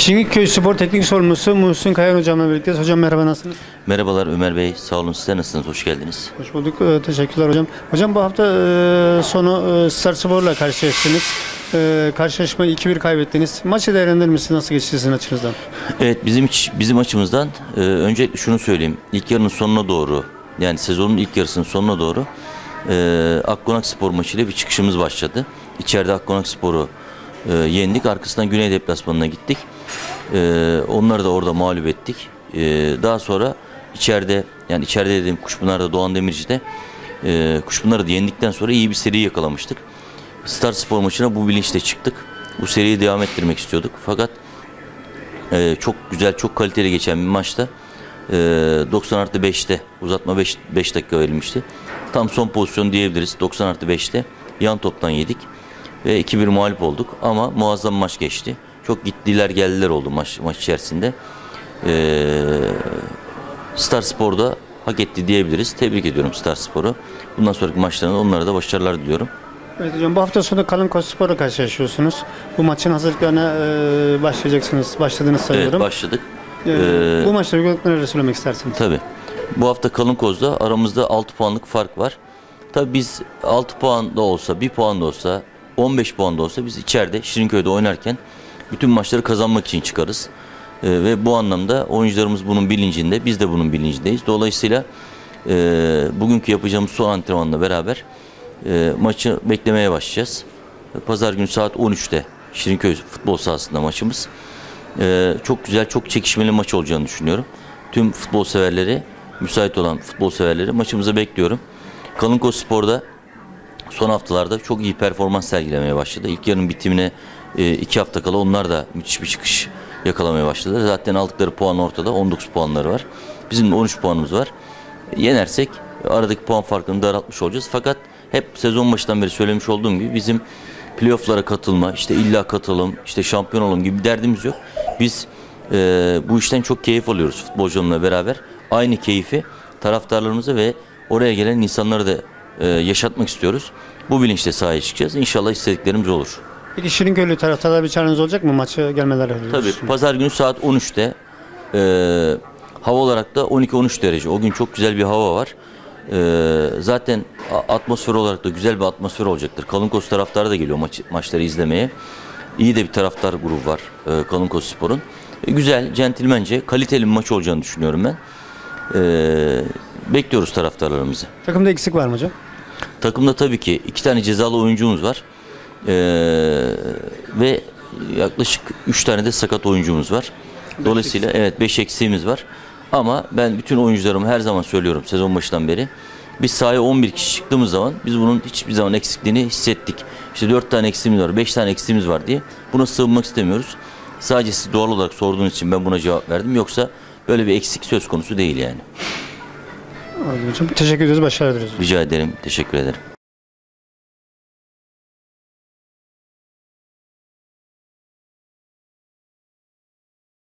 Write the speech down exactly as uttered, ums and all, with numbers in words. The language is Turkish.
Şirinköy Spor Teknik Sorumlusu Muhsin Kayan Hocam'la birlikteyiz. Hocam merhaba, nasılsınız? Merhabalar Ömer Bey, sağ olun, sizler nasılsınız? Hoş geldiniz. Hoş bulduk, ee, teşekkürler hocam. Hocam bu hafta e, sonu e, Starspor'la karşılaştınız. E, karşılaşmayı iki bir kaybettiniz. Maçı değerlendirir misiniz? Nasıl geçti sizin açınızdan? Evet, bizim bizim açımızdan e, öncelikle şunu söyleyeyim. İlk yarının sonuna doğru, yani sezonun ilk yarısının sonuna doğru e, Akkonakspor maçıyla bir çıkışımız başladı. İçeride Akkonakspor'u e, yendik. Arkasından Güney deplasmanına gittik. E, onları da orada mağlup ettik. E, daha sonra içeride, yani içeride dediğim Kuşpınar'da, Doğan Demirci'de e, Kuşpınar'ı da yendikten sonra iyi bir seri yakalamıştık. Starspor maçına bu bilinçle çıktık. Bu seriyi devam ettirmek istiyorduk. Fakat e, çok güzel, çok kaliteli geçen bir maçta e, doksan artı beşte uzatma beş dakika verilmişti. Tam son pozisyon diyebiliriz. doksan artı beşte yan toptan yedik ve iki bir mağlup olduk. Ama muazzam maç geçti. Çok gittiler geldiler oldu maç, maç içerisinde. E, Starspor'da hak etti diyebiliriz. Tebrik ediyorum Starspor'u. Bundan sonraki maçlarında onlara da başarılar diliyorum. Evet hocam, bu hafta sonu Kalınkoçspor'la karşılaşıyorsunuz. Bu maçın hazırlıklarına e, başlayacaksınız. Başladınız sanıyorum. Evet, başladık. E, Ee, bu maçla ilgili neler söylemek istersiniz? Tabii. Bu hafta Kalınkoz'da aramızda altı puanlık fark var. Tabii biz altı puan da olsa, bir puan da olsa, on beş puan da olsa biz içeride Şirinköy'de oynarken bütün maçları kazanmak için çıkarız. Ee, ve bu anlamda oyuncularımız bunun bilincinde, biz de bunun bilincindeyiz. Dolayısıyla e, bugünkü yapacağımız son antrenmanla beraber e, maçı beklemeye başlayacağız. Pazar günü saat on üçte Şirinköy futbol sahasında maçımız. Ee, çok güzel, çok çekişmeli maç olacağını düşünüyorum. Tüm futbol severleri, müsait olan futbol severleri maçımıza bekliyorum. Kalınkoçspor'da son haftalarda çok iyi performans sergilemeye başladı. İlk yarının bitimine e, iki hafta kala onlar da müthiş bir çıkış yakalamaya başladı. Zaten aldıkları puan ortada, on dokuz puanları var. Bizim de on üç puanımız var. Yenersek aradaki puan farkını daraltmış olacağız. Fakat hep sezon başından beri söylemiş olduğum gibi bizim playoff'lara katılma, işte illa katalım, işte şampiyon olalım gibi bir derdimiz yok. Biz e, bu işten çok keyif alıyoruz futbolcularımla beraber. Aynı keyfi taraftarlarımıza ve oraya gelen insanlara da e, yaşatmak istiyoruz. Bu bilinçle sahaya çıkacağız. İnşallah istediklerimiz olur. Peki Şirinköy'lü taraftarlar bir çağrınız olacak mı maçı gelmeleri? Tabii pazar günü saat on üçte e, hava olarak da on iki on üç derece. O gün çok güzel bir hava var. Ee, zaten atmosfer olarak da güzel bir atmosfer olacaktır. Kalınkoç taraftarı da geliyor maç, maçları izlemeye. İyi de bir taraftar grubu var e, Kalınkoçspor'un. E, güzel, centilmence, kaliteli bir maç olacağını düşünüyorum ben. E, bekliyoruz taraftarlarımızı. Takımda eksik var mı hocam? Takımda tabii ki iki tane cezalı oyuncumuz var. E, ve yaklaşık üç tane de sakat oyuncumuz var. Dolayısıyla evet beş eksiğimiz var. Ama ben bütün oyuncularıma her zaman söylüyorum sezon başından beri. Biz sahaya on bir kişi çıktığımız zaman biz bunun hiçbir zaman eksikliğini hissettik. İşte dört tane eksiğimiz var, beş tane eksiğimiz var diye buna sığınmak istemiyoruz. Sadece siz doğal olarak sorduğunuz için ben buna cevap verdim. Yoksa böyle bir eksik söz konusu değil yani. Hocam teşekkür ederiz, başarılar dileriz. Rica ederim, teşekkür ederim.